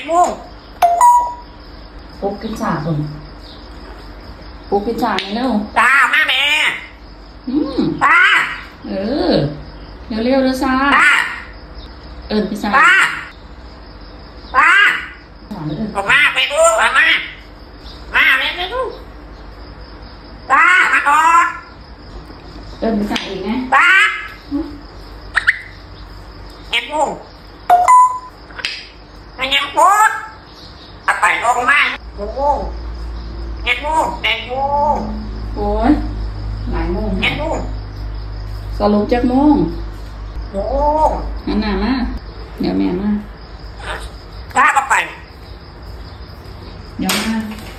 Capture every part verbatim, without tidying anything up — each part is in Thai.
ม่วงปุ๊บกินจ่าผมปุ๊บกินจ่าเร็วตาแม่แม่อืมตาเออเร็วเร็วเลยซาตาเอิญพี่ซาตาตาออกมาไปดูออกมามาไปดูตามาก่อนเอิญพี่ซาอีกไงตาแม่ม่วงแม่ยังพูดเอาไปลงมาแม่ม่วงแม่ม่วงแม่ม่วงโอ้ยหลายโมงแม่ม่วงสรุปจากโมงโอ้งั้นหนามาเดี๋ยวแม่มาตาก็ไปเดี๋ยวมา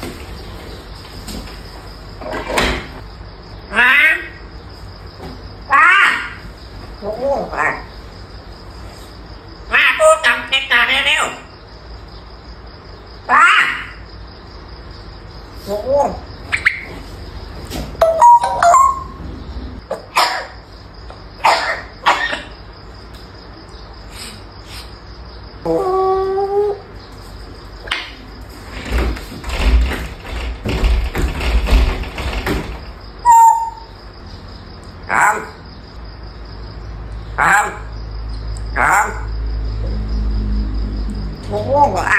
มาตาโอ้ไปมาตู้จำเด็กตาเร็วๆตาโอ้โอ้ครับครับครับโอ้โห